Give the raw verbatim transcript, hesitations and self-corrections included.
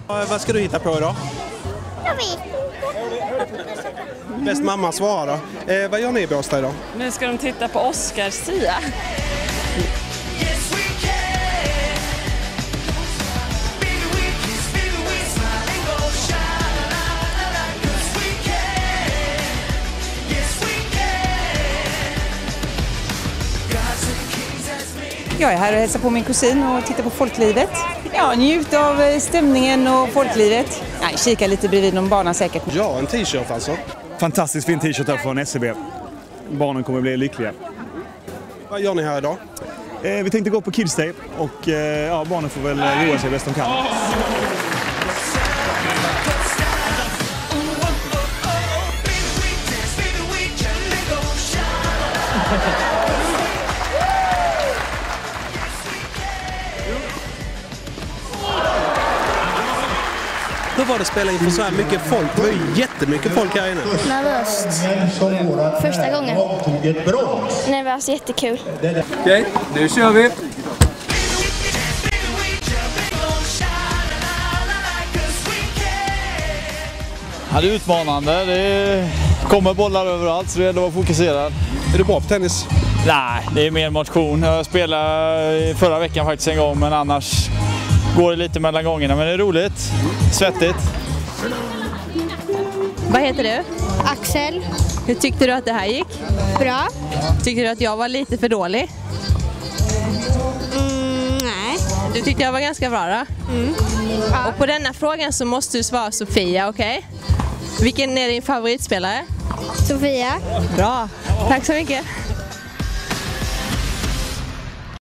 Vad ska du hitta på idag? Jag vet inte. Bäst mamma svara då. Eh, vad gör ni i Båstad idag? Nu ska de titta på Oscar-Sia. Jag är här och hälsar på min kusin och tittar på folklivet. Ja, njut av stämningen och folklivet. Nej, kika lite bredvid någon bana säkert. Ja, en t-shirt alltså. Fantastiskt fin t-shirt här från S C B. Barnen kommer bli lyckliga. Vad gör ni här idag? Eh, vi tänkte gå på Kids Day och eh, ja, barnen får väl roa sig bäst de kan. Hur var det att spela inför så här mycket folk? Det var ju jättemycket folk här inne. Nervöst. Första gången. Nervöst, jättekul. Okej, okay, nu kör vi! Ja, det är utmanande. Det kommer bollar överallt så det gäller att vara fokuserad. Är du bra på tennis? Nej, det är mer motion. Jag spelade förra veckan faktiskt en gång, men annars går det lite mellan gångerna. Men det är roligt, svettigt. Vad heter du? Axel. Hur tyckte du att det här gick? Bra. Tyckte du att jag var lite för dålig? Mm, nej. Du tyckte jag var ganska bra då? Mm. Ja. Och på denna frågan så måste du svara Sofia, okej? Okay? Vilken är din favoritspelare? Sofia. Bra, tack så mycket.